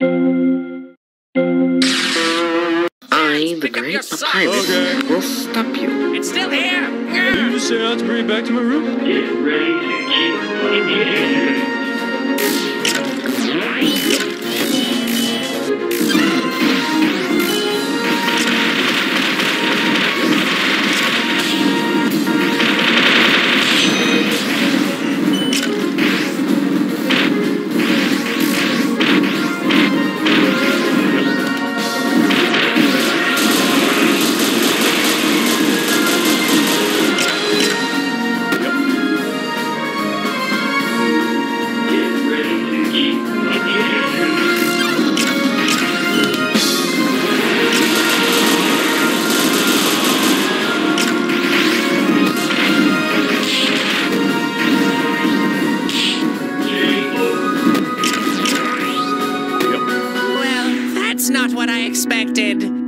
I, the great Papyrus, will stop you. It's still here! Did you say I have to bring it back to my room? Get ready to keep moving. Well, that's not what I expected.